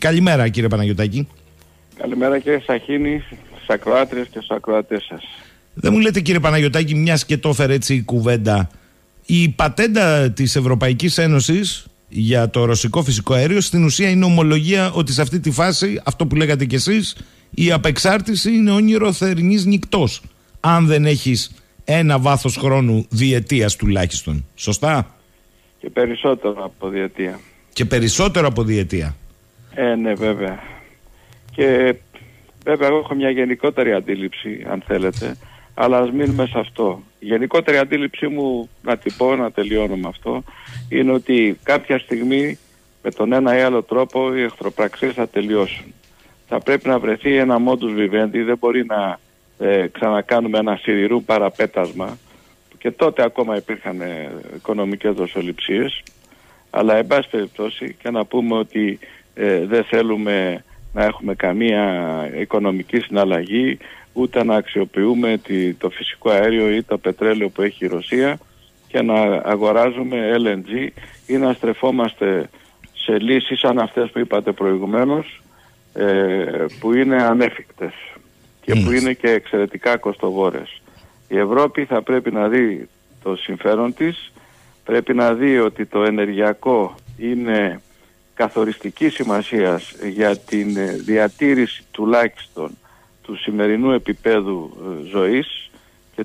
Καλημέρα κύριε Παναγιωτάκη. Καλημέρα κύριε Σαχίνη, στις ακροάτριες και στους ακροατές σας. Δεν μου λέτε κύριε Παναγιωτάκη, μιας και το έφερε έτσι η κουβέντα, η πατέντα της Ευρωπαϊκής Ένωσης για το ρωσικό φυσικό αέριο στην ουσία είναι ομολογία ότι σε αυτή τη φάση, αυτό που λέγατε κι εσείς, η απεξάρτηση είναι όνειρο θερινής νυκτός, αν δεν έχεις ένα βάθος χρόνου διετίας τουλάχιστον. Σωστά? Και περισσότερο από διετία. Και περισσότερο από διετία. Ναι, βέβαια. Και βέβαια εγώ έχω μια γενικότερη αντίληψη, αν θέλετε, αλλά ας μείνουμε σε αυτό. Η γενικότερη αντίληψή μου, να την πω, να τελειώνω με αυτό, είναι ότι κάποια στιγμή με τον ένα ή άλλο τρόπο οι εχθροπραξίες θα τελειώσουν. Θα πρέπει να βρεθεί ένα modus vivendi, δεν μπορεί να ξανακάνουμε ένα σιδηρού παραπέτασμα, και τότε ακόμα υπήρχαν οικονομικές δοσοληψίες, αλλά εν πάση περιπτώσει, και να πούμε ότι δεν θέλουμε να έχουμε καμία οικονομική συναλλαγή, ούτε να αξιοποιούμε το φυσικό αέριο ή το πετρέλαιο που έχει η Ρωσία και να αγοράζουμε LNG ή να στρεφόμαστε σε λύσεις σαν αυτές που είπατε προηγουμένως, που είναι ανέφικτες και που είναι και εξαιρετικά κοστοβόρες. Η Ευρώπη θα πρέπει να δει το συμφέρον της, πρέπει να δει ότι το ενεργειακό είναι καθοριστική σημασίας για την διατήρηση τουλάχιστον του σημερινού επίπεδου ζωής και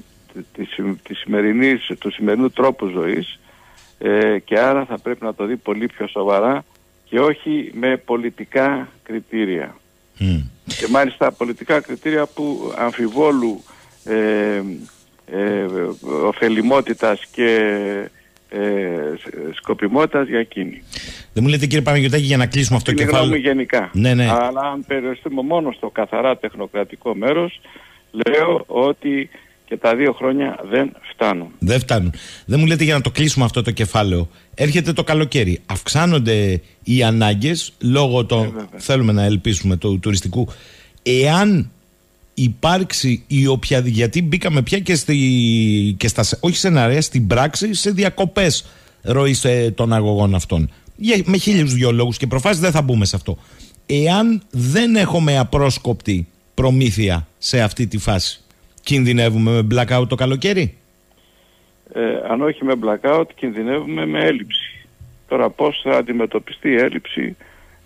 του σημερινού τρόπου ζωής, και άρα θα πρέπει να το δει πολύ πιο σοβαρά και όχι με πολιτικά κριτήρια. Και μάλιστα πολιτικά κριτήρια που αμφιβόλου ωφελιμότητας και σκοπιμότητας για εκείνη. Δεν μου λέτε κύριε Παναγιωτάκη, για να κλείσουμε αυτό το κεφάλαιο. Γνώμη γενικά. Ναι. Αλλά αν περιοριστούμε μόνο στο καθαρά τεχνοκρατικό μέρος, λέω ότι και τα 2 χρόνια δεν φτάνουν. Δεν μου λέτε, για να το κλείσουμε αυτό το κεφάλαιο, έρχεται το καλοκαίρι, αυξάνονται οι ανάγκες λόγω των, θέλουμε να ελπίσουμε, του τουριστικού. Εάν υπάρξει γιατί μπήκαμε πια και στα όχι σενάρια, στην πράξη, σε διακοπές ροής των αγωγών αυτών, με 1002 λόγους και προφάσεις, δεν θα μπούμε σε αυτό. Εάν δεν έχουμε απρόσκοπτη προμήθεια σε αυτή τη φάση, κινδυνεύουμε με blackout το καλοκαίρι? Αν όχι με blackout, κινδυνεύουμε με έλλειψη. Τώρα πώς θα αντιμετωπιστεί η έλλειψη?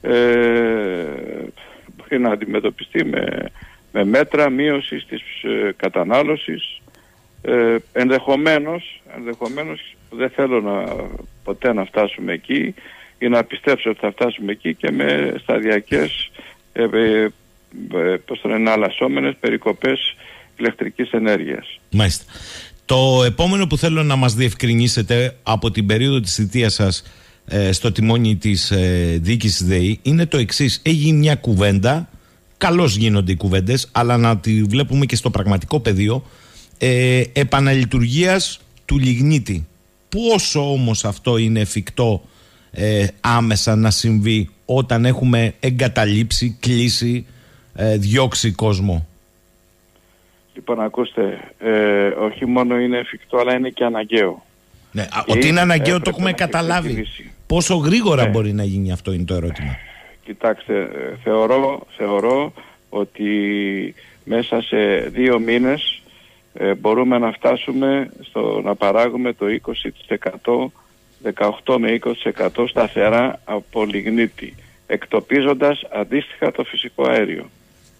Μπορεί να αντιμετωπιστεί με μέτρα μείωσης της κατανάλωσης, ενδεχομένως δεν θέλω ποτέ να φτάσουμε εκεί ή να πιστέψω ότι θα φτάσουμε εκεί, και με σταδιακές εναλλασσόμενες περικοπές ηλεκτρικής ενέργειας. Μάλιστα. Το επόμενο που θέλω να μας διευκρινίσετε από την περίοδο της θητείας σας στο τιμόνι της διοίκησης ΔΕΗ είναι το εξής. Έγινε μια κουβέντα, καλώς γίνονται οι κουβέντες, αλλά να τη βλέπουμε και στο πραγματικό πεδίο, επαναλειτουργίας του λιγνίτη. Πόσο όμως αυτό είναι εφικτό άμεσα να συμβεί όταν έχουμε εγκαταλείψει, κλείσει, διώξει κόσμο? Λοιπόν, ακούστε, όχι μόνο είναι εφικτό, αλλά είναι και αναγκαίο. Ναι, ότι είναι αναγκαίο το έχουμε καταλάβει. Πόσο γρήγορα μπορεί να γίνει αυτό, είναι το ερώτημα. Κοιτάξτε, θεωρώ ότι μέσα σε 2 μήνες μπορούμε να φτάσουμε στο να παράγουμε το 20%, 18 με 20% σταθερά από λιγνίτη, εκτοπίζοντας αντίστοιχα το φυσικό αέριο.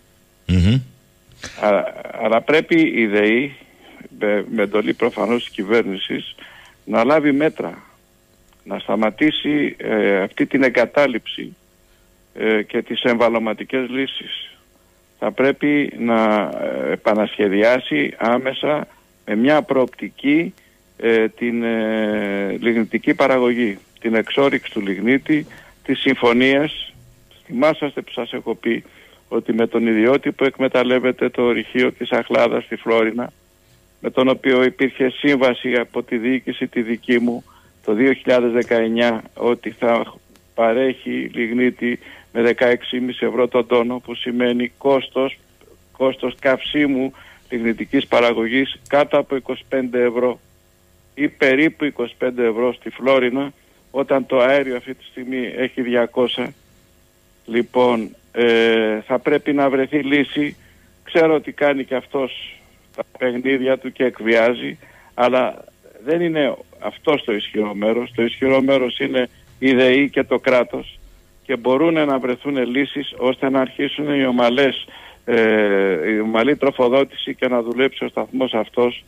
Αλλά πρέπει η ΔΕΗ, με εντολή προφανώς της κυβέρνησης, να λάβει μέτρα, να σταματήσει αυτή την εγκατάλειψη και τις εμβαλωματικές λύσεις. Θα πρέπει να επανασχεδιάσει άμεσα με μια προοπτική την λιγνητική παραγωγή, την εξόρυξη του λιγνίτη, τις συμφωνίες. Θυμάσαστε που σας έχω πει ότι με τον ιδιώτη που εκμεταλλεύεται το ορυχείο της Αχλάδας στη Φλόρινα, με τον οποίο υπήρχε σύμβαση από τη διοίκηση τη δική μου το 2019 ότι θα παρέχει λιγνίτη με 16,5 ευρώ τον τόνο, που σημαίνει κόστος καυσίμου λιγνητικής παραγωγής κάτω από 25 ευρώ ή περίπου 25 ευρώ στη Φλόρινα, όταν το αέριο αυτή τη στιγμή έχει 200 Λοιπόν, θα πρέπει να βρεθεί λύση. Ξέρω ότι κάνει και αυτός τα παιχνίδια του και εκβιάζει, αλλά δεν είναι αυτό το ισχυρό μέρος. Το ισχυρό μέρος είναι η ΔΕΗ και το κράτος, και μπορούν να βρεθούν λύσεις ώστε να αρχίσουν η ομαλή τροφοδότηση και να δουλέψει ο σταθμός αυτός,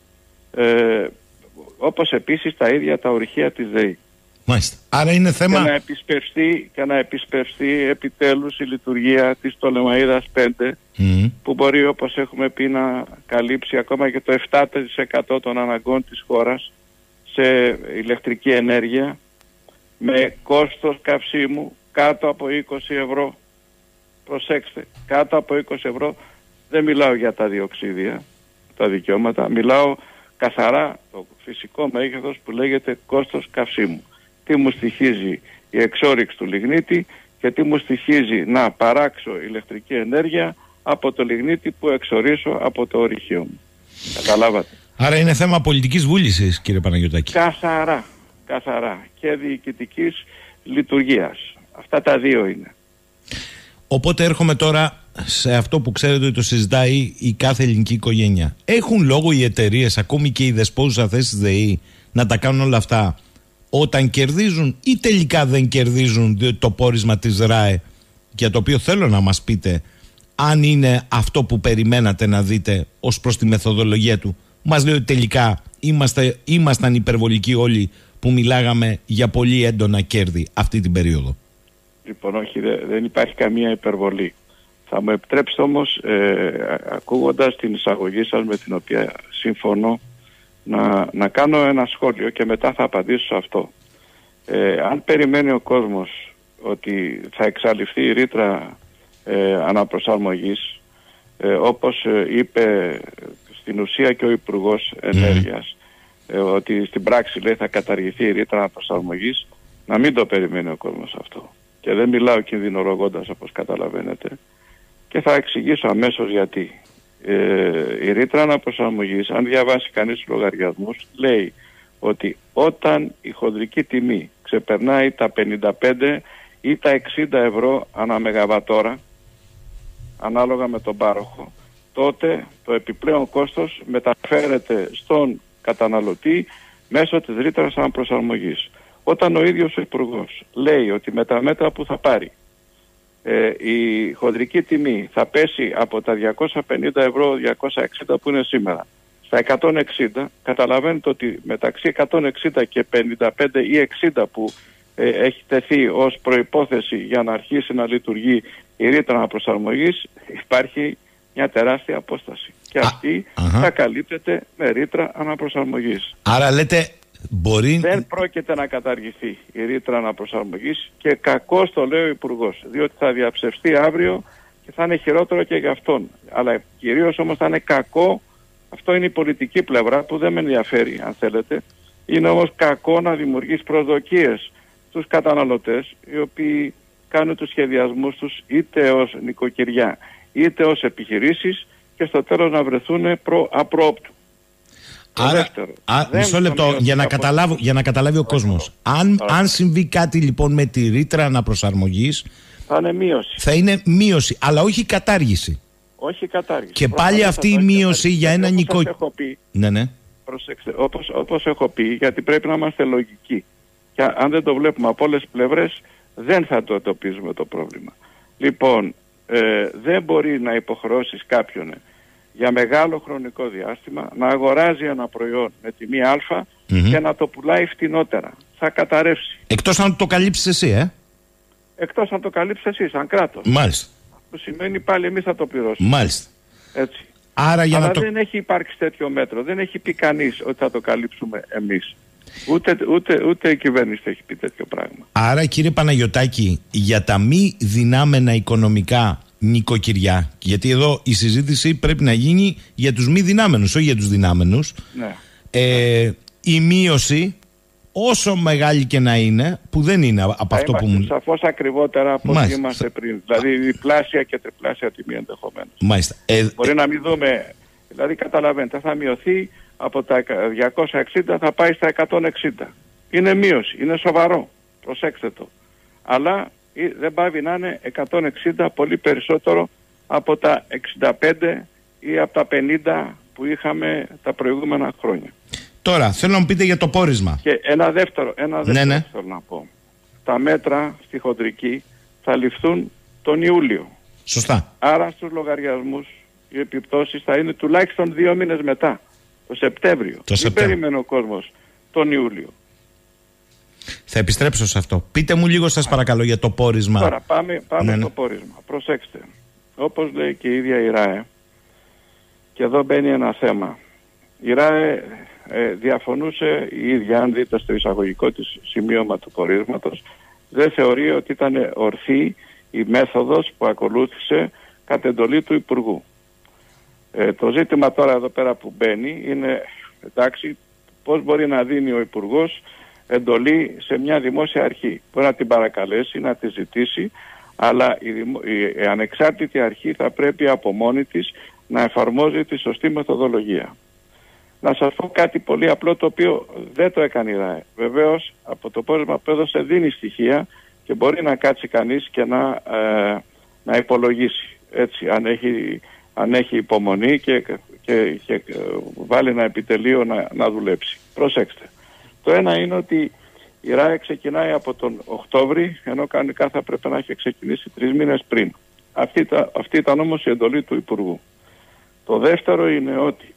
όπως επίσης τα ίδια τα ορυχεία της ΔΕΗ. Μάλιστα. Άρα είναι θέμα... Και να επισπευστεί επιτέλους η λειτουργία της Πτολεμαΐδας 5, που μπορεί, όπως έχουμε πει, να καλύψει ακόμα και το 7% των αναγκών της χώρας σε ηλεκτρική ενέργεια, με κόστος καυσίμου κάτω από 20 ευρώ. Προσέξτε, κάτω από 20 ευρώ. Δεν μιλάω για τα διοξίδια, τα δικαιώματα, μιλάω καθαρά το φυσικό μέγεθος που λέγεται κόστος καυσίμου. Τι μου στοιχίζει η εξόρυξη του λιγνίτη και τι μου στοιχίζει να παράξω ηλεκτρική ενέργεια από το λιγνίτη που εξορίσω από το ορυχείο μου. Καταλάβατε? Άρα είναι θέμα πολιτικής βούλησης, κύριε Παναγιωτάκη. Καθαρά. Και διοικητικής λειτουργίας. Αυτά τα δύο είναι. Οπότε έρχομαι τώρα σε αυτό που ξέρετε ότι το συζητάει η κάθε ελληνική οικογένεια. Έχουν λόγο οι εταιρείες, ακόμη και οι δεσπόζουσα θέση της ΔΕΗ, να τα κάνουν όλα αυτά όταν κερδίζουν, ή τελικά δεν κερδίζουν το πόρισμα της ΡΑΕ, για το οποίο θέλω να μας πείτε αν είναι αυτό που περιμένατε να δείτε ως προς τη μεθοδολογία του? Μας λέει ότι τελικά ήμασταν υπερβολικοί όλοι που μιλάγαμε για πολύ έντονα κέρδη αυτή την περίοδο. Λοιπόν, όχι, δεν υπάρχει καμία υπερβολή. Θα μου επιτρέψετε όμως, ακούγοντας την εισαγωγή σας, με την οποία συμφωνώ, να κάνω ένα σχόλιο και μετά θα απαντήσω σε αυτό. Αν περιμένει ο κόσμος ότι θα εξαλειφθεί η ρήτρα αναπροσαρμογής, όπως είπε στην ουσία και ο Υπουργός Ενέργειας, ότι στην πράξη, λέει, θα καταργηθεί η ρήτρα αναπροσαρμογής, να μην το περιμένει ο κόσμος αυτό. Και δεν μιλάω κινδυνολογώντας, όπως καταλαβαίνετε, και θα εξηγήσω αμέσως γιατί. Η ρήτρα αναπροσαρμογής, αν διαβάσει κανείς τους λογαριασμούς, λέει ότι όταν η χοντρική τιμή ξεπερνάει τα 55 ή τα 60 ευρώ ανά μεγαβατόρα, ανάλογα με τον πάροχο, τότε το επιπλέον κόστος μεταφέρεται στον καταναλωτή μέσω της ρήτρας αναπροσαρμογής. Όταν ο ίδιος ο Υπουργός λέει ότι με τα μέτρα που θα πάρει η χοντρική τιμή θα πέσει από τα 250 ευρώ, 260 που είναι σήμερα, στα 160, καταλαβαίνετε ότι μεταξύ 160 και 55 ή 60 που έχει τεθεί ως προϋπόθεση για να αρχίσει να λειτουργεί η ρήτρα αναπροσαρμογής, υπάρχει μια τεράστια απόσταση. Και αυτή θα καλύπτεται με ρήτρα αναπροσαρμογής. Άρα λέτε... Δεν πρόκειται να καταργηθεί η ρήτρα αναπροσαρμογής, και κακώς το λέει ο Υπουργός, διότι θα διαψευστεί αύριο και θα είναι χειρότερο και για αυτόν. Αλλά κυρίως όμως θα είναι κακό, αυτό είναι η πολιτική πλευρά που δεν με ενδιαφέρει, αν θέλετε. Είναι όμως κακό να δημιουργείς προσδοκίες στους καταναλωτές, οι οποίοι κάνουν τους σχεδιασμούς τους είτε ως νοικοκυριά είτε ως επιχειρήσεις, και στο τέλος να βρεθούν απρόοπτου. Άρα, μισό λεπτό, για να καταλάβει ο κόσμος. Αν συμβεί κάτι λοιπόν με τη ρήτρα αναπροσαρμογής, θα είναι μείωση. Θα είναι μείωση, αλλά όχι κατάργηση. Όχι κατάργηση. Και πάλι αυτή η μείωση για ένα νοικοκυριό. Ναι. Προσέξτε, όπως έχω πει, γιατί πρέπει να είμαστε λογικοί. Και αν δεν το βλέπουμε από όλες τις πλευρές, δεν θα το εντοπίζουμε το πρόβλημα. Λοιπόν, δεν μπορεί να υποχρεώσεις κάποιον για μεγάλο χρονικό διάστημα να αγοράζει ένα προϊόν με τιμή α και να το πουλάει φτηνότερα. Θα καταρρεύσει. Εκτός αν το καλύψεις εσύ, Εκτός αν το καλύψεις εσύ, σαν κράτος. Μάλιστα. Που σημαίνει πάλι εμείς θα το πληρώσουμε. Μάλιστα. Έτσι. Άρα Αλλά δεν έχει υπάρξει τέτοιο μέτρο. Δεν έχει πει κανείς ότι θα το καλύψουμε εμείς. Ούτε η κυβέρνηση έχει πει τέτοιο πράγμα. Άρα, κύριε Παναγιωτάκη, για τα μη δυνάμενα οικονομικά νοικοκυριά, γιατί εδώ η συζήτηση πρέπει να γίνει για τους μη δυνάμενους, όχι για τους δυνάμενους, ναι. Η μείωση, όσο μεγάλη και να είναι, που δεν είναι από αυτό που μου... σαφώς ακριβότερα από ό,τι είμαστε πριν. Δηλαδή διπλάσια και τριπλάσια τιμή ενδεχομένως. Μάλιστα. Μπορεί να μην δούμε, δηλαδή καταλαβαίνετε, θα μειωθεί από τα 260 θα πάει στα 160. Είναι μείωση, είναι σοβαρό, προσέξτε το. Αλλά δεν πάβει να είναι 160, πολύ περισσότερο από τα 65 ή από τα 50 που είχαμε τα προηγούμενα χρόνια. Τώρα, θέλω να μου πείτε για το πόρισμα. Και ένα δεύτερο θέλω να πω. Τα μέτρα στη χοντρική θα ληφθούν τον Ιούλιο. Σωστά. Άρα στους λογαριασμούς οι επιπτώσεις θα είναι τουλάχιστον 2 μήνες μετά, το Σεπτέμβριο. Δεν περιμένει ο κόσμος τον Ιούλιο. Θα επιστρέψω σε αυτό. Πείτε μου λίγο σας παρακαλώ για το πόρισμα. Τώρα πάμε στο πόρισμα. Προσέξτε. Όπως λέει και η ίδια η ΡΑΕ, και εδώ μπαίνει ένα θέμα. Η ΡΑΕ διαφωνούσε η ίδια, αν δείτε στο εισαγωγικό της σημείωμα του πορίσματος, δεν θεωρεί ότι ήταν ορθή η μέθοδος που ακολούθησε κατ' εντολή του Υπουργού. Το ζήτημα τώρα εδώ πέρα που μπαίνει είναι, εντάξει, πώς μπορεί να δίνει ο Υπουργός εντολή σε μια δημόσια αρχή. Μπορεί να την παρακαλέσει, να τη ζητήσει, αλλά η ανεξάρτητη αρχή θα πρέπει από μόνη της να εφαρμόζει τη σωστή μεθοδολογία. Να σας πω κάτι πολύ απλό, το οποίο δεν το έκανε η ΡΑΕ. Βεβαίως από το πόρισμα που έδωσε δίνει στοιχεία και μπορεί να κάτσει κανείς και να υπολογίσει, έτσι, αν έχει υπομονή και βάλει ένα επιτελείο να δουλέψει. Προσέξτε. Το ένα είναι ότι η ΡΑΕ ξεκινάει από τον Οκτώβρη, ενώ κανονικά θα πρέπει να έχει ξεκινήσει 3 μήνες πριν. Αυτή ήταν όμως η εντολή του Υπουργού. Το δεύτερο είναι ότι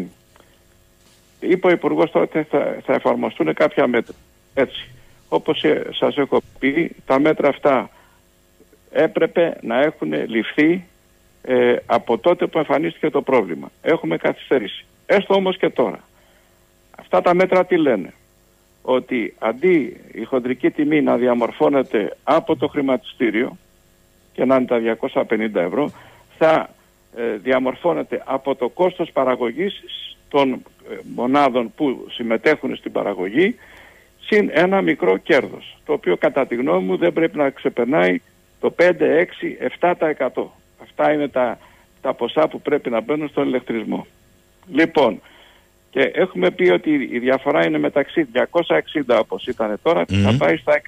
είπε ο Υπουργός τότε θα εφαρμοστούν κάποια μέτρα. Έτσι, όπως σας έχω πει, τα μέτρα αυτά έπρεπε να έχουν ληφθεί από τότε που εμφανίστηκε το πρόβλημα. Έχουμε καθυστερήσει. Έστω όμως και τώρα. Αυτά τα μέτρα τι λένε? Ότι αντί η χοντρική τιμή να διαμορφώνεται από το χρηματιστήριο και να είναι τα 250 ευρώ, θα διαμορφώνεται από το κόστος παραγωγής των μονάδων που συμμετέχουν στην παραγωγή, συν ένα μικρό κέρδος, το οποίο κατά τη γνώμη μου δεν πρέπει να ξεπερνάει το 5, 6, 7%. Αυτά είναι τα ποσά που πρέπει να μπαίνουν στον ηλεκτρισμό. Λοιπόν, και έχουμε πει ότι η διαφορά είναι μεταξύ 260 όπως ήταν τώρα και θα πάει στα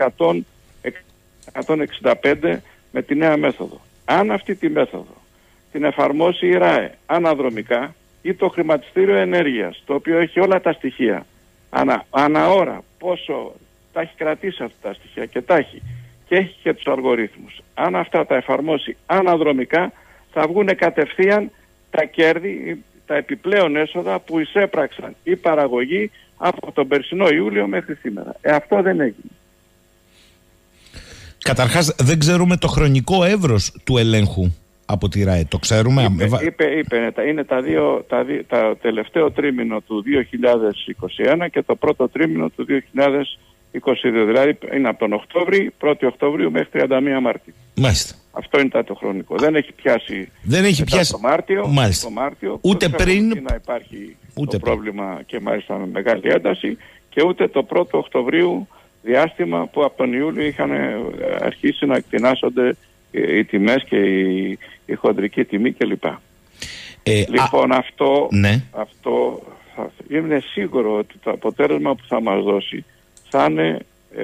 165 με τη νέα μέθοδο. Αν αυτή τη μέθοδο την εφαρμόσει η ΡΑΕ αναδρομικά ή το χρηματιστήριο ενέργειας, το οποίο έχει όλα τα στοιχεία ανά ώρα, πόσο τα έχει κρατήσει αυτά τα στοιχεία και τα έχει και έχει και τους αλγορίθμους, αν αυτά τα εφαρμόσει αναδρομικά, θα βγουν κατευθείαν τα κέρδη, τα επιπλέον έσοδα που εισέπραξαν η παραγωγή από τον περσινό Ιούλιο μέχρι σήμερα. Αυτό δεν έγινε. Καταρχάς δεν ξέρουμε το χρονικό εύρος του ελέγχου από τη ΡΑΕ. Το ξέρουμε? Είπε είναι το τελευταίο τρίμηνο του 2021 και το πρώτο τρίμηνο του 2022. Δηλαδή είναι από τον 1 Οκτώβριο μέχρι 31 Μάρτιου. Μάλιστα. Αυτό είναι το χρονικό. Δεν έχει πιάσει το Μάρτιο. Μάλιστα. Το Μάρτιο, ούτε πριν να υπάρχει το πρόβλημα και μάλιστα με μεγάλη ένταση, και ούτε το 1ο Οκτωβρίου διάστημα που από τον Ιούλιο είχαν αρχίσει να εκτινάσσονται οι τιμές και η χοντρική τιμή κλπ. Λοιπόν, αυτό είναι σίγουρο ότι το αποτέλεσμα που θα μας δώσει θα είναι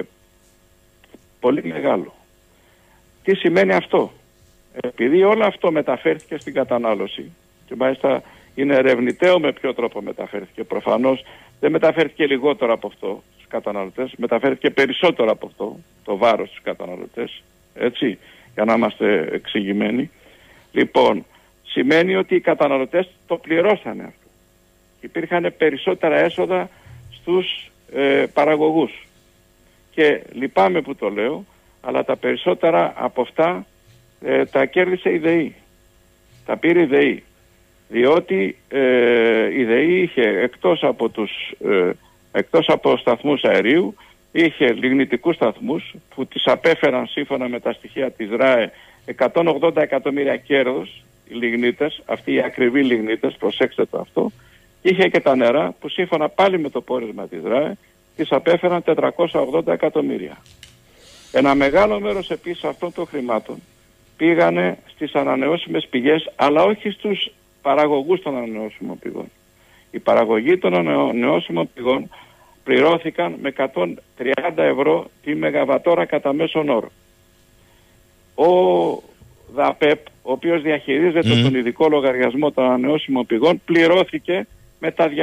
πολύ μεγάλο. Τι σημαίνει αυτό? Επειδή όλο αυτό μεταφέρθηκε στην κατανάλωση και μάλιστα είναι ερευνητέο με ποιο τρόπο μεταφέρθηκε. Προφανώς δεν μεταφέρθηκε λιγότερο από αυτό στους καταναλωτές, μεταφέρθηκε περισσότερο από αυτό το βάρος στους καταναλωτές, έτσι, για να είμαστε εξηγημένοι. Λοιπόν, σημαίνει ότι οι καταναλωτές το πληρώσανε αυτό. Υπήρχαν περισσότερα έσοδα στους παραγωγούς. Και λυπάμαι που το λέω, αλλά τα περισσότερα από αυτά τα κέρδισε η ΔΕΗ. Τα πήρε η ΔΕΗ. Διότι η ΔΕΗ είχε εκτός από σταθμούς αερίου, είχε λιγνητικούς σταθμούς που τις απέφεραν σύμφωνα με τα στοιχεία της ΡΑΕ 180 εκατομμύρια κέρδος οι λιγνίτες, αυτοί οι ακριβοί λιγνίτες, προσέξτε το αυτό, και είχε και τα νερά που σύμφωνα πάλι με το πόρισμα της ΡΑΕ τις απέφεραν 480 εκατομμύρια. Ένα μεγάλο μέρος επίσης αυτών των χρημάτων πήγανε στις ανανεώσιμες πηγές, αλλά όχι στους παραγωγούς των ανανεώσιμων πηγών. Οι παραγωγοί των ανανεώσιμων πηγών πληρώθηκαν με 130 ευρώ τη μεγαβατόρα κατά μέσον όρο. ο ΔΑΠΕΠ, ο οποίος διαχειρίζεται τον ειδικό λογαριασμό των ανανεώσιμων πηγών, πληρώθηκε με τα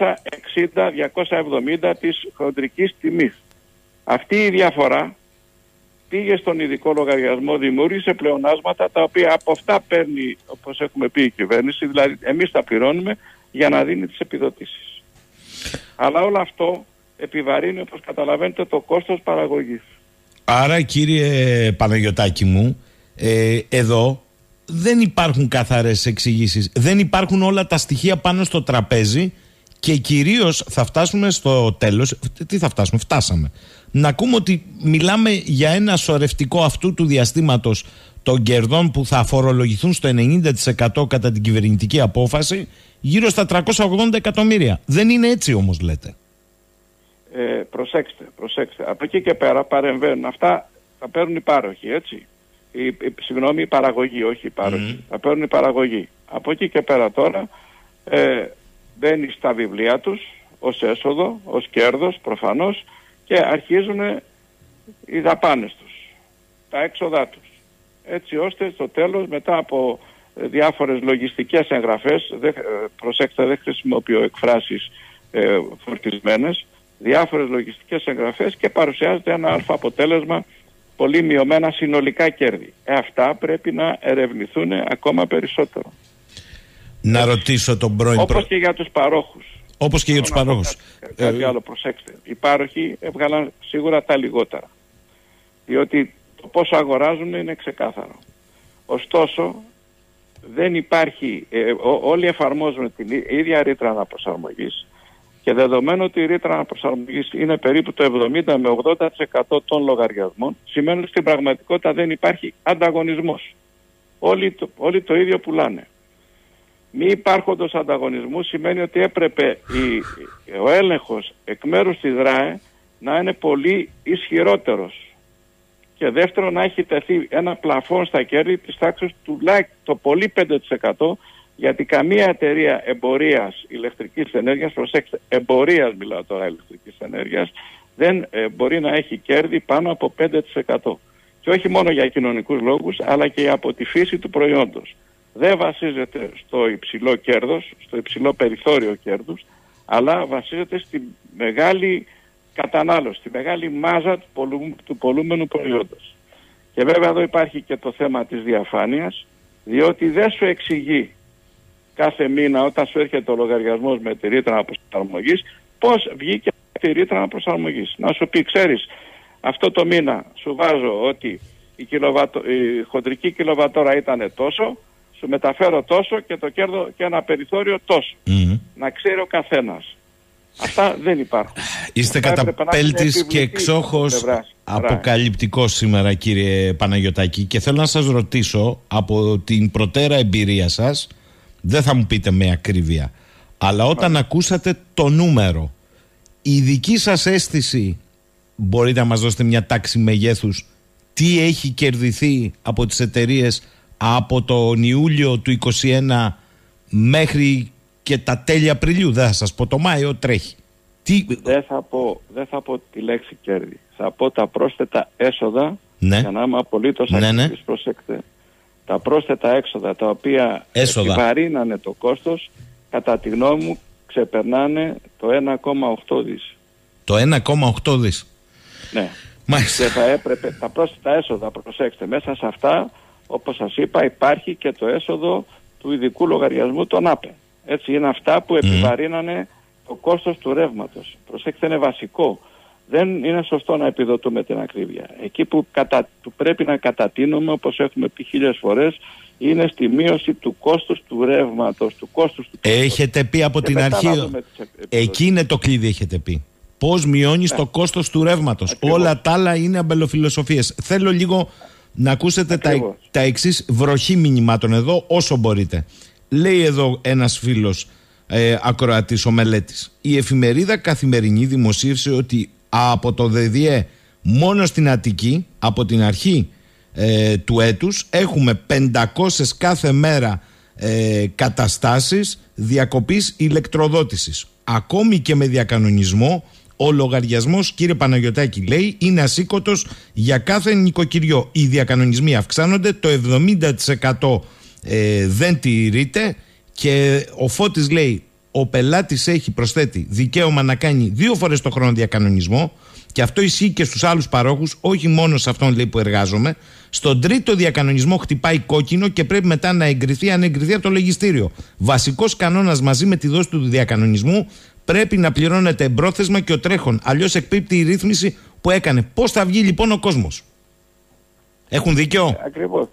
260-270 της χοντρικής τιμής. Αυτή η διαφορά πήγε στον ειδικό λογαριασμό, δημιούργησε πλεονάσματα τα οποία από αυτά παίρνει, όπως έχουμε πει, η κυβέρνηση, δηλαδή εμείς τα πληρώνουμε για να δίνει τις επιδοτήσεις. Αλλά όλο αυτό επιβαρύνει, όπως καταλαβαίνετε, το κόστος παραγωγής. Άρα, κύριε Παναγιωτάκη μου, εδώ δεν υπάρχουν καθαρές εξηγήσεις, δεν υπάρχουν όλα τα στοιχεία πάνω στο τραπέζι και κυρίως θα φτάσουμε στο τέλος, φτάσαμε να ακούμε ότι μιλάμε για ένα σωρευτικό αυτού του διαστήματος των κερδών που θα φορολογηθούν στο 90% κατά την κυβερνητική απόφαση γύρω στα 380 εκατομμύρια. Δεν είναι έτσι όμως, λέτε? Προσέξτε. Από εκεί και πέρα παρεμβαίνουν. Αυτά θα παίρνουν οι πάροχοι, έτσι. Η παραγωγή, όχι η πάροχη. Θα παίρνουν οι παραγωγοί. Από εκεί και πέρα τώρα μπαίνει στα βιβλία τους ως έσοδο, ως κέρδος προφανώς, και αρχίζουν οι δαπάνες τους, τα έξοδά τους. Έτσι ώστε στο τέλος, μετά από διάφορες λογιστικές εγγραφές, προσέξτε, δεν χρησιμοποιώ εκφράσεις φορτισμένες, διάφορες λογιστικές εγγραφές, και παρουσιάζεται ένα αλφα αποτέλεσμα, πολύ μειωμένα συνολικά κέρδη. Αυτά πρέπει να ερευνηθούν ακόμα περισσότερο. Να ρωτήσω τον πρώην... Όπως και για τους παρόχους. Όπως και για τους παρόχους. Κάτι άλλο, προσέξτε. Οι πάροχοι έβγαλαν σίγουρα τα λιγότερα. Διότι το πόσο αγοράζουν είναι ξεκάθαρο. Ωστόσο, δεν υπάρχει, όλοι εφαρμόζουν την ίδια ρήτρα αναπροσαρμογής, και δεδομένου ότι η ρήτρα αναπροσαρμογής είναι περίπου το 70 με 80% των λογαριασμών, σημαίνει ότι στην πραγματικότητα δεν υπάρχει ανταγωνισμός. Όλοι το ίδιο πουλάνε. Μη υπάρχοντος ανταγωνισμού σημαίνει ότι έπρεπε ο έλεγχος εκ μέρους της ΔΡΑΕ να είναι πολύ ισχυρότερος. Και δεύτερον, να έχει τεθεί ένα πλαφόν στα κέρδη της τάξης το πολύ 5%, γιατί καμία εταιρεία εμπορίας ηλεκτρικής ενέργειας, προσέξτε, εμπορίας μιλάω τώρα ηλεκτρικής ενέργειας, δεν μπορεί να έχει κέρδη πάνω από 5%. Και όχι μόνο για κοινωνικούς λόγους, αλλά και από τη φύση του προϊόντος. Δεν βασίζεται στο υψηλό κέρδος, στο υψηλό περιθώριο κέρδους, αλλά βασίζεται στη μεγάλη κατανάλωση, στη μεγάλη μάζα του πολλούμενου προϊόντος. Και βέβαια εδώ υπάρχει και το θέμα της διαφάνειας, διότι δεν σου εξηγεί κάθε μήνα, όταν σου έρχεται ο λογαριασμός με τη ρήτρα αναπροσαρμογής, πώς βγήκε τη ρήτρα αναπροσαρμογής. Να σου πει, ξέρεις, αυτό το μήνα σου βάζω ότι η χοντρική κιλοβατόρα ήταν τόσο, σου μεταφέρω τόσο και το κέρδο και ένα περιθώριο τόσο. Να ξέρει ο καθένας. Αυτά δεν υπάρχουν. Είστε καταπέλτης και εξόχως αποκαλυπτικός σήμερα, κύριε Παναγιωτάκη, και θέλω να σας ρωτήσω, από την προτέρα εμπειρία σας, δεν θα μου πείτε με ακρίβεια, αλλά όταν ακούσατε το νούμερο, η δική σας αίσθηση, μπορείτε να μας δώσετε μια τάξη μεγέθους, τι έχει κερδιθεί από τις εταιρείες από τον Ιούλιο του 2021 μέχρι και τα τέλη Απριλίου? Δεν θα σας πω το Μάιο, τρέχει. Δεν θα πω τη λέξη κέρδη. Θα πω τα πρόσθετα έσοδα, για να είμαι απολύτως ακριβής, προσέξτε. Τα πρόσθετα έξοδα, τα οποία επιβαρύνανε το κόστος, κατά τη γνώμη μου ξεπερνάνε το 1,8 δις. Το 1,8 δις. Ναι. Μάλιστα. Και θα έπρεπε τα πρόσθετα έσοδα, προσέξτε, μέσα σε αυτά, όπως σας είπα, υπάρχει και το έσοδο του ειδικού λογαριασμού των ΑΠΕ. Έτσι, είναι αυτά που επιβαρύνανε το κόστος του ρεύματος. Προσέξτε, είναι βασικό. Δεν είναι σωστό να επιδοτούμε την ακρίβεια. Εκεί που πρέπει να κατατείνουμε, όπως έχουμε πει 1000 φορές, είναι στη μείωση του κόστους του ρεύματος, του κόστους του... Έχετε πει από την αρχή, εκεί είναι το κλειδί, έχετε πει. Πώς μειώνεις το κόστος του ρεύματος. Ακριβώς. Όλα τα άλλα είναι αμπελοφιλοσοφίες. Θέλω λίγο να ακούσετε τα εξής βροχή μηνυμάτων εδώ, όσο μπορείτε. Λέει εδώ ένας φίλος ακροατής, ο Μελέτης. Η εφημερίδα Καθημερινή δημοσίευσε ότι από το ΔΔΕ μόνο στην Αττική, από την αρχή του έτους, έχουμε 500 κάθε μέρα καταστάσεις διακοπής ηλεκτροδότησης. Ακόμη και με διακανονισμό, Ο λογαριασμός, κύριε Παναγιωτάκη, λέει, είναι ασήκωτος για κάθε νοικοκυριό. Οι διακανονισμοί αυξάνονται, το 70% δεν τηρείται και ο Φώτης λέει, ο πελάτης έχει, προσθέτει, δικαίωμα να κάνει 2 φορές το χρόνο διακανονισμό και αυτό ισχύει και στους άλλους παρόχους, όχι μόνο σε αυτόν, λέει, που εργάζομαι. Στον τρίτο διακανονισμό χτυπάει κόκκινο και πρέπει μετά να εγκριθεί, αν εγκριθεί από το λογιστήριο. Βασικός κανόνας μαζί με τη δόση του διακανονισμού, πρέπει να πληρώνεται εμπρόθεσμα και ο τρέχον. Αλλιώς εκπίπτει η ρύθμιση που έκανε. Πώς θα βγει λοιπόν ο κόσμος? Έχουν δίκιο? Ακριβώς.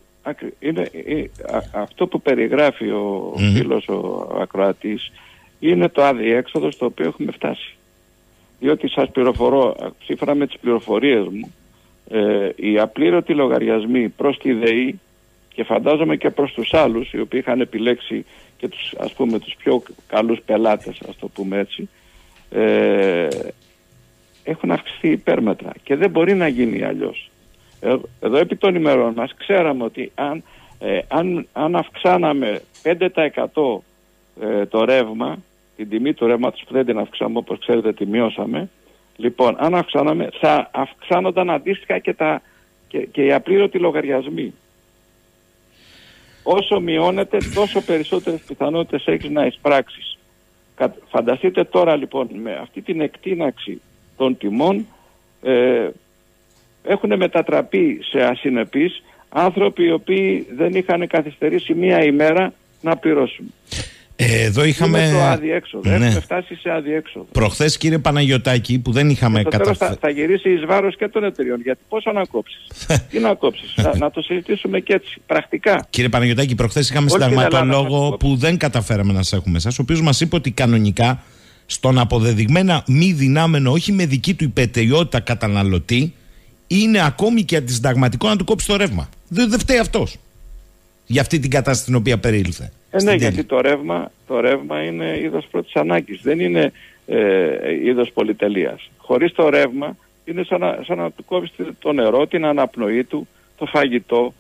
Αυτό που περιγράφει ο φίλος ο ακροατής είναι το αδιέξοδο στο οποίο έχουμε φτάσει. Διότι σας πληροφορώ, σύμφωνα με τις πληροφορίες μου, οι απλήρωτοι λογαριασμοί προς τη ΔΕΗ και φαντάζομαι και προς τους άλλους οι οποίοι είχαν επιλέξει και τους, ας πούμε, τους πιο καλούς πελάτες, ας το πούμε έτσι, έχουν αυξηθεί υπέρμετρα και δεν μπορεί να γίνει αλλιώς. Εδώ επί των ημερών μας ξέραμε ότι αν αυξάναμε 5% το ρεύμα, την τιμή του ρεύματος που δεν την αυξάνουμε, όπως ξέρετε τη μειώσαμε, λοιπόν, αν αυξάναμε θα αυξάνονταν αντίστοιχα και οι απλήρωτοι λογαριασμοί. Όσο μειώνεται, τόσο περισσότερες πιθανότητες έχεις να εισπράξεις. Φανταστείτε τώρα λοιπόν με αυτή την εκτείναξη των τιμών έχουν μετατραπεί σε ασυνεπείς άνθρωποι οι οποίοι δεν είχαν καθυστερήσει μία ημέρα να πληρώσουν. Εδώ είχαμε... Είναι το αδιέξοδο. Ναι. Έχουμε φτάσει σε αδιέξοδο. Προχθές, κύριε Παναγιωτάκη, που δεν είχαμε καταφέρει. Θα γυρίσει εις βάρος και των εταιριών. Γιατί πόσο να κόψεις? Τι να κόψεις? να το συζητήσουμε και έτσι, πρακτικά. Κύριε Παναγιωτάκη, προχθές είχαμε συνταγματολόγο που δεν καταφέραμε να σας έχουμε εσάς, ο οποίος μας είπε ότι κανονικά στον αποδεδειγμένα μη δυνάμενο, όχι με δική του υπετεϊότητα καταναλωτή, είναι ακόμη και αντισυνταγματικό να του κόψει το ρεύμα. Δεν φταίει αυτός για αυτή την κατάσταση την οποία περίληφε. Ναι, γιατί το ρεύμα είναι είδος πρώτης ανάγκης, δεν είναι είδος πολυτελείας. Χωρίς το ρεύμα είναι σαν να του κόβεις το νερό, την αναπνοή του, το φαγητό.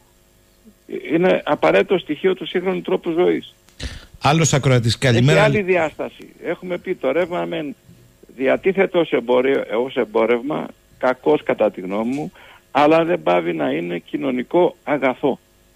Είναι απαραίτητο στοιχείο του σύγχρονου τρόπου ζωής. Άλλος ακροατής, καλημέρα. Έχει άλλη διάσταση. Έχουμε πει το ρεύμα διατίθεται ως εμπόρευμα, κακώς κατά τη γνώμη μου, αλλά δεν πάβει να είναι κοινωνικό αγαθό.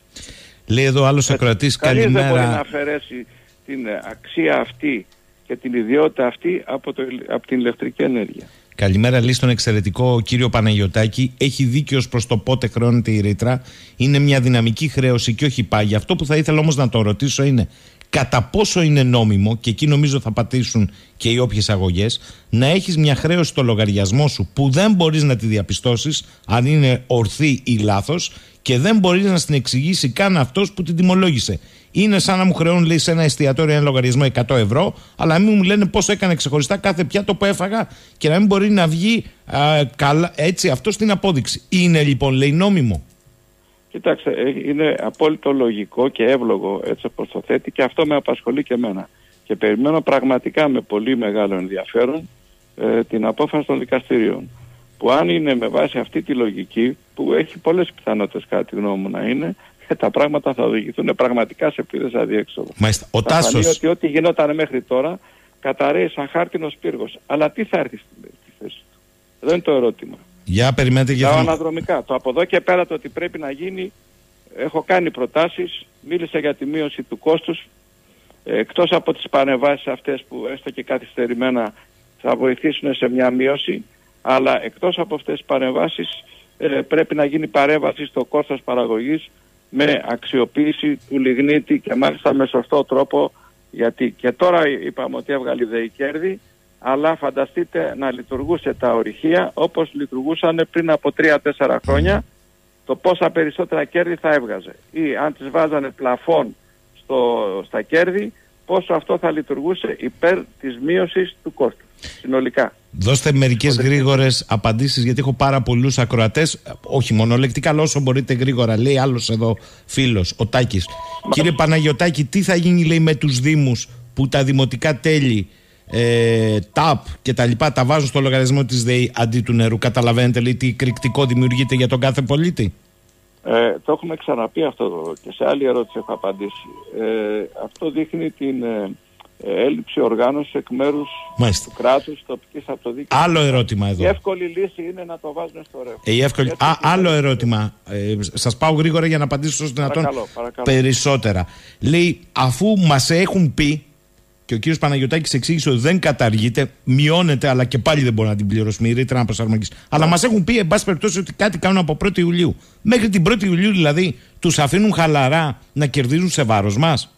Λέει εδώ άλλος ακροατής, καλημέρα. Κανείς δεν μπορεί να αφαιρέσει την αξία αυτή και την ιδιότητα αυτή από την ηλεκτρική ενέργεια. Καλημέρα, λέει στον εξαιρετικό κύριο Παναγιωτάκη. Έχει δίκιο προς το πότε χρεώνεται η ρήτρα. Είναι μια δυναμική χρέωση και όχι πάγια. Αυτό που θα ήθελα όμως να το ρωτήσω είναι κατά πόσο είναι νόμιμο, και εκεί νομίζω θα πατήσουν και οι όποιες αγωγές, να έχεις μια χρέωση στο λογαριασμό σου που δεν μπορείς να τη διαπιστώσεις αν είναι ορθή ή λάθος και δεν μπορείς να την εξηγήσει καν αυτός που την τιμολόγησε. Είναι σαν να μου χρεώνουν, λέει, σε ένα εστιατόριο ένα λογαριασμό 100 ευρώ, αλλά μην μου λένε πώς έκανε ξεχωριστά κάθε πιάτο που έφαγα και να μην μπορεί να βγει καλά, έτσι αυτό στην απόδειξη. Είναι λοιπόν, λέει, νόμιμο? Κοιτάξτε, είναι απόλυτο λογικό και εύλογο έτσι όπως το θέτει και αυτό με απασχολεί και εμένα. Και περιμένω πραγματικά με πολύ μεγάλο ενδιαφέρον την απόφαση των δικαστηρίων. Που αν είναι με βάση αυτή τη λογική, που έχει πολλές πιθανότητες κατά τη γνώμη μου να είναι, τα πράγματα θα οδηγηθούν πραγματικά σε πλήρες αδιέξοδο. Μάλιστα. Ο θα Τάσος... φανεί ότι ό,τι γινόταν μέχρι τώρα καταραίει σαν χάρτινος πύργος. Αλλά τι θα έρθει στη θέση του? Εδώ είναι το ερώτημα. Για περιμένετε και αναδρομικά. Το από εδώ και πέρα το ότι πρέπει να γίνει, έχω κάνει προτάσεις, μίλησα για τη μείωση του κόστους, εκτός από τις παρεμβάσεις αυτές που έστω και καθυστερημένα θα βοηθήσουν σε μια μείωση, αλλά εκτός από αυτές τις παρεμβάσεις πρέπει να γίνει παρέμβαση στο κόστος παραγωγής με αξιοποίηση του λιγνίτη και μάλιστα με σωστό τρόπο, γιατί και τώρα είπαμε ότι έβγαλε η ΔΕΗ κέρδη, αλλά φανταστείτε να λειτουργούσε τα ορυχεία όπως λειτουργούσαν πριν από 3-4 χρόνια, το πόσα περισσότερα κέρδη θα έβγαζε. Ή αν τις βάζανε πλαφόν στα κέρδη, πόσο αυτό θα λειτουργούσε υπέρ της μείωσης του κόστου συνολικά. Δώστε μερικές γρήγορες απαντήσεις, γιατί έχω πάρα πολλούς ακροατές, όχι μονολεκτικά, αλλά όσο μπορείτε γρήγορα. Λέει άλλος εδώ φίλος, ο Τάκης. Κύριε Παναγιωτάκη, τι θα γίνει, λέει, με τους δήμους που τα δημοτικά τέλη, ΤΑΠ και τα λοιπά τα βάζουν στο λογαριασμό της ΔΕΗ αντί του νερού? Καταλαβαίνετε, λέει, τι εκρηκτικό δημιουργείται για τον κάθε πολίτη? Το έχουμε ξαναπεί αυτό και σε άλλη ερώτηση έχω απαντήσει. Αυτό δείχνει την έλλειψη οργάνωσης εκ μέρους του κράτους, τοπικής αυτοδιοίκησης. Άλλο ερώτημα εδώ. Η εύκολη λύση είναι να το βάζουν στο ρεύμα. Άλλο ερώτημα. Σας πάω γρήγορα για να απαντήσω όσο δυνατόν περισσότερα. Λέει, αφού μας έχουν πει, και ο κύριος Παναγιωτάκης εξήγησε ότι δεν καταργείται, μειώνεται, αλλά και πάλι δεν μπορεί να την πληρώσουμε η ρήτρα αναπροσαρμογής. Αλλά μας έχουν πει, εν πάση περιπτώσει, ότι κάτι κάνουν από 1η Ιουλίου. Μέχρι την 1η Ιουλίου, δηλαδή, τους αφήνουν χαλαρά να κερδίζουν σε βάρος μας.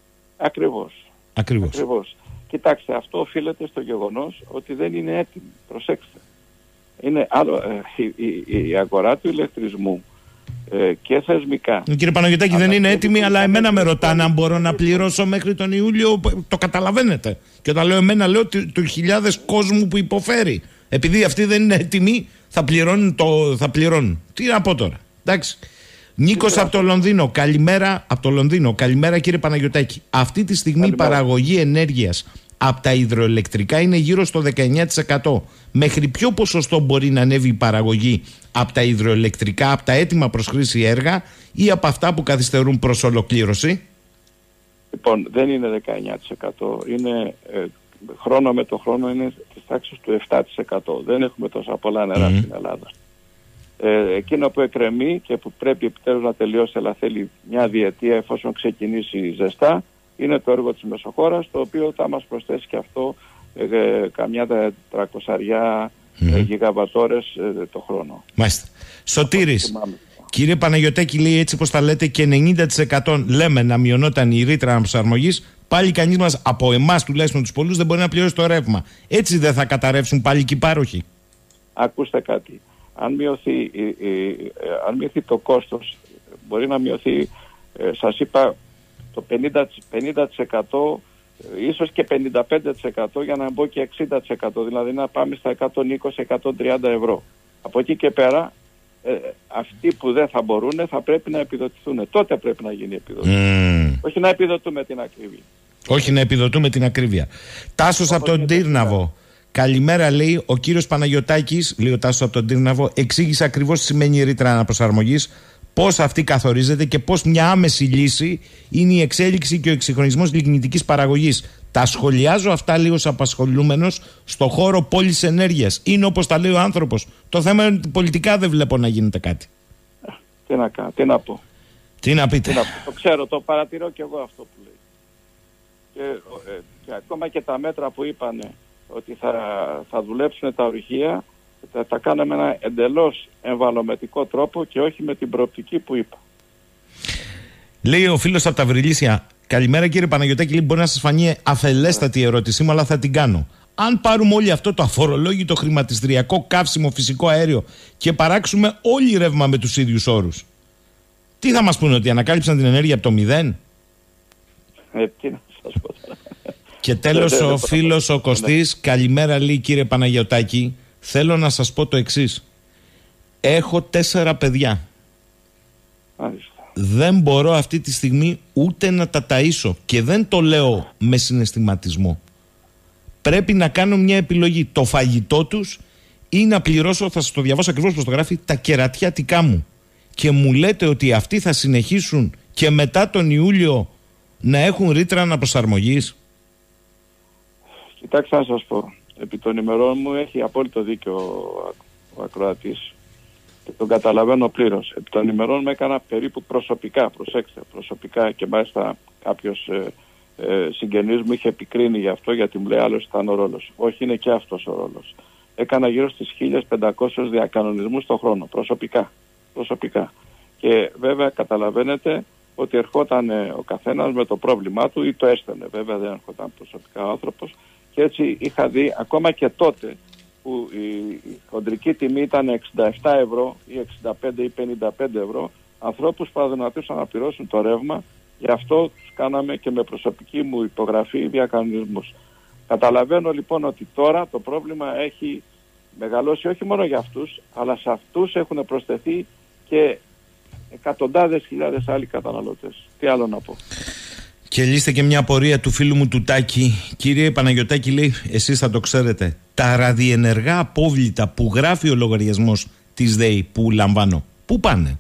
Ακριβώς. Κοιτάξτε, αυτό οφείλεται στο γεγονός ότι δεν είναι έτοιμη. Προσέξτε. Είναι άλλο, η αγορά του ηλεκτρισμού και θεσμικά. Κύριε Παναγιωτάκη, δεν είναι έτοιμη, αλλά εμένα με ρωτάνε αν μπορώ να πληρώσω μέχρι τον Ιούλιο. Το καταλαβαίνετε. Και όταν λέω εμένα, λέω του χιλιάδες κόσμου που υποφέρει. Επειδή αυτοί δεν είναι έτοιμοι, θα πληρώνουν. Τι να πω τώρα. Εντάξει. Νίκος από το Λονδίνο. Καλημέρα από το Λονδίνο. Καλημέρα, κύριε Παναγιωτάκη. Αυτή τη στιγμή η παραγωγή ενέργειας από τα υδροελεκτρικά είναι γύρω στο 19%. Μέχρι ποιο ποσοστό μπορεί να ανέβει η παραγωγή από τα υδροελεκτρικά, από τα έτοιμα προς χρήση έργα ή από αυτά που καθυστερούν προς ολοκλήρωση? Λοιπόν, δεν είναι 19%. Είναι χρόνο με το χρόνο, είναι της τάξης του 7%. Δεν έχουμε τόσα πολλά νερά στην Ελλάδα. Εκείνο που εκκρεμεί και που πρέπει επιτέλους να τελειώσει, αλλά θέλει μια διετία εφόσον ξεκινήσει ζεστά, είναι το έργο της Μεσοχώρας, το οποίο θα μας προσθέσει και αυτό καμιά 300 γιγαβατόρες το χρόνο. Μάλιστα. Σωτήρης, κύριε Παναγιωτάκη, λέει έτσι πως τα λέτε, και 90% λέμε να μειωνόταν η ρήτρα αναπροσαρμογής, πάλι κανείς μας, από εμάς τουλάχιστον τους πολλούς, δεν μπορεί να πληρώσει το ρεύμα. Έτσι δεν θα καταρρεύσουν πάλι και οι πάροχοι? Ακούστε κάτι. Αν μειωθεί το κόστος, μπορεί να μειωθεί, σας είπα, το 50%, ίσως και 55%, για να μπω και 60%, δηλαδή να πάμε στα 120-130 ευρώ. Από εκεί και πέρα, αυτοί που δεν θα μπορούν θα πρέπει να επιδοτηθούν. Τότε πρέπει να γίνει επιδότηση. Όχι να επιδοτούμε την ακρίβεια. Όχι να επιδοτούμε την ακρίβεια. Τάσος από τον Τύρναβο. Καλημέρα, λέει ο κύριος Παναγιωτάκης, λέει ο Τάσος από τον Τύρναβο, εξήγησε ακριβώς τι σημαίνει η ρήτρα αναπροσαρμογής, πώς αυτή καθορίζεται και πώς μια άμεση λύση είναι η εξέλιξη και ο εξυγχρονισμός λιγνητικής παραγωγής. Τα σχολιάζω αυτά, λέει, ως απασχολούμενος στο χώρο πόλης ενέργειας. Είναι όπως τα λέει ο άνθρωπος. Το θέμα είναι ότι πολιτικά δεν βλέπω να γίνεται κάτι. Τι να πω. Τι να πείτε. Το ξέρω, το παρατηρώ και εγώ αυτό που λέει. Και ακόμα και τα μέτρα που είπανε ότι θα δουλέψουν τα ορυχεία, τα κάναμε με ένα εντελώς εμβαλωματικό τρόπο και όχι με την προοπτική που είπα. Λέει ο φίλος από τα Βρυλίσια, καλημέρα κύριε Παναγιωτάκη, λέει, μπορεί να σας φανεί αφελέστατη η ερώτησή μου, αλλά θα την κάνω. Αν πάρουμε όλοι αυτό το αφορολόγητο χρηματιστηριακό καύσιμο φυσικό αέριο και παράξουμε όλοι ρεύμα με τους ίδιους όρους, τι θα μας πούνε, ότι ανακάλυψαν την ενέργεια από το 0? Τι να σας πω τώρα. Και τέλος ο φίλος ο Κωστής, καλημέρα, λέει κύριε Παναγιωτάκη, θέλω να σας πω το εξής. Έχω 4 παιδιά. Μάλιστα. Δεν μπορώ αυτή τη στιγμή ούτε να τα ταΐσω, και δεν το λέω με συναισθηματισμό. Πρέπει να κάνω μια επιλογή. Το φαγητό τους ή να πληρώσω, θα σας το διαβάσω ακριβώς πώς το γράφει, τα κερατιάτικά μου. Και μου λέτε ότι αυτοί θα συνεχίσουν και μετά τον Ιούλιο να έχουν ρήτρα αναπροσαρμογής? Κοιτάξτε να σας πω. Επί των ημερών μου έχει απόλυτο δίκιο ο ακροατής και τον καταλαβαίνω πλήρως. Επί των ημερών μου έκανα περίπου προσωπικά, προσωπικά, και μάλιστα κάποιος συγγενής μου είχε επικρίνει γι' αυτό, γιατί μου λέει άλλος ήταν ο ρόλος. Όχι, είναι και αυτός ο ρόλος. Έκανα γύρω στις 1500 διακανονισμούς το χρόνο, προσωπικά. Και βέβαια καταλαβαίνετε ότι ερχόταν ο καθένας με το πρόβλημά του ή το έστελνε. Βέβαια δεν ερχόταν προσωπικά ο άνθρωπος. Και έτσι είχα δει ακόμα και τότε που η χοντρική τιμή ήταν 67 ευρώ ή 65 ή 55 ευρώ, ανθρώπους που αδυνατούσαν να πληρώσουν το ρεύμα. Γι' αυτό τους κάναμε και με προσωπική μου υπογραφή διακανονισμούς. Καταλαβαίνω λοιπόν ότι τώρα το πρόβλημα έχει μεγαλώσει όχι μόνο για αυτούς, αλλά σε αυτούς έχουν προσθεθεί και εκατοντάδες χιλιάδες άλλοι καταναλωτές. Τι άλλο να πω. Και λύστε και μια απορία του φίλου μου του Τάκη. Κύριε Παναγιωτάκη, λέει, εσείς θα το ξέρετε, τα ραδιενεργά απόβλητα που γράφει ο λογαριασμός της ΔΕΗ που λαμβάνω, πού πάνε?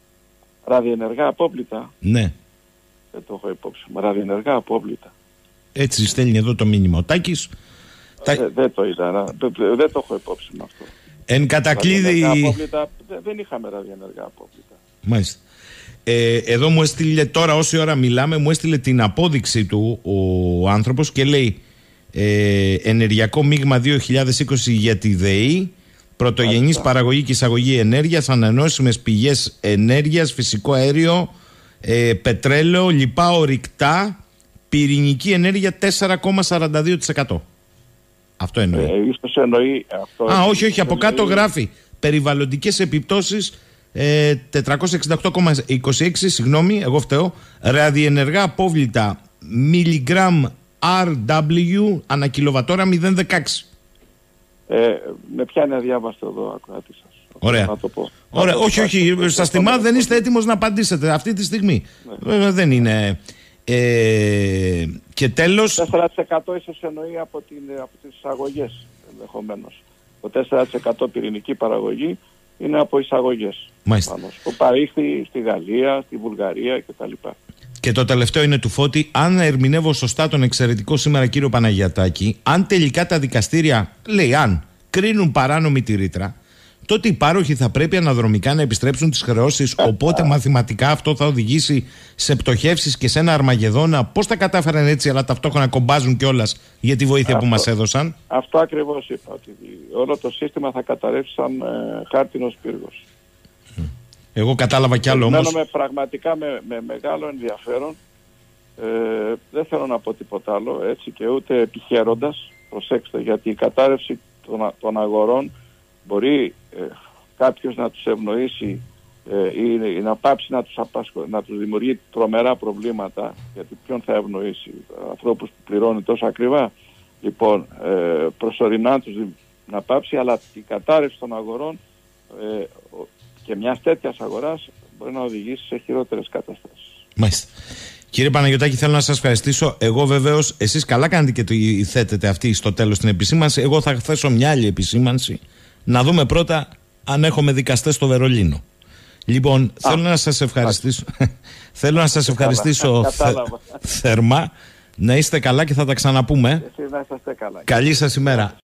Ραδιενεργά απόβλητα? Ναι. Δεν το έχω υπόψη μου. Ραδιενεργά απόβλητα. Έτσι στέλνει εδώ το μήνυμα ο Τάκης. Δεν το είδα, δεν το έχω υπόψη με αυτό. Εν κατακλείδη... Δεν είχαμε ραδιενεργά απόβλητα. Μάλιστα. Εδώ μου έστειλε τώρα, όση ώρα μιλάμε, μου έστειλε την απόδειξη του ο άνθρωπος και λέει ενεργειακό μείγμα 2020 για τη ΔΕΗ, πρωτογενής παραγωγή και εισαγωγή ενέργειας, ανανεώσιμες πηγές ενέργειας, φυσικό αέριο, πετρέλαιο, λοιπά ορυκτά, πυρηνική ενέργεια 4,42%. Αυτό εννοεί. Ίσως εννοεί αυτό. Όχι, από κάτω γράφει περιβαλλοντικές επιπτώσεις 468,26, συγγνώμη, εγώ φταίω, ραδιενεργά απόβλητα μιλιγκράμμ RW ανά κιλοβατόρα 0,16. Με πιάνει αδιάβαστο εδώ ακροατή σας. Ωραία. Να το πω. Ωραία. Όχι, σας θυμάμαι, δεν είστε έτοιμος να απαντήσετε αυτή τη στιγμή. Ναι. Δεν είναι. Και τέλος. 4% ίσως εννοεί από τις εισαγωγές ενδεχομένως. Το 4% πυρηνική παραγωγή είναι από εισαγωγές. Μάλιστα. Που παρήχθη στη Γαλλία, στη Βουλγαρία κτλ. Και το τελευταίο είναι του Φώτη. Αν ερμηνεύω σωστά τον εξαιρετικό σήμερα κύριο Παναγιατάκη, αν τελικά τα δικαστήρια, λέει αν, κρίνουν παράνομη τη ρήτρα, τότε οι πάροχοι θα πρέπει αναδρομικά να επιστρέψουν τις χρεώσεις. Οπότε μαθηματικά αυτό θα οδηγήσει σε πτωχεύσεις και σε ένα Αρμαγεδόνα. Πώς τα κατάφεραν έτσι, αλλά ταυτόχρονα κομπάζουν κιόλας για τη βοήθεια που μας έδωσαν. Αυτό ακριβώς είπα. Ότι όλο το σύστημα θα καταρρεύσει σαν χάρτινος πύργος. Εγώ κατάλαβα κι άλλο όμως. Μένουμε πραγματικά με μεγάλο ενδιαφέρον. Δεν θέλω να πω τίποτα άλλο, έτσι, και ούτε επιχαίροντας. Προσέξτε, γιατί η κατάρρευση των αγορών μπορεί κάποιος να τους ευνοήσει ή να πάψει να τους δημιουργεί τρομερά προβλήματα, γιατί ποιον θα ευνοήσει, ανθρώπους που πληρώνει τόσο ακριβά. Λοιπόν, προσωρινά τους να πάψει, αλλά η κατάρρευση των αγορών και μιας τέτοιας αγοράς μπορεί να οδηγήσει σε χειρότερες καταστάσεις. Μάλιστα. Κύριε Παναγιωτάκη, θέλω να σας ευχαριστήσω. Εγώ βεβαίως, εσείς καλά κάνετε και το θέτετε αυτή στο τέλος την επισήμανση. Εγώ θα θέσω μια άλλη επισήμανση. Να δούμε πρώτα αν έχουμε δικαστές στο Βερολίνο. Λοιπόν, θέλω να σας ευχαριστήσω. Θέλω να σας ευχαριστήσω θερμά. Να είστε καλά και θα τα ξαναπούμε. Εσείς να είστε καλά. Καλή σας ημέρα.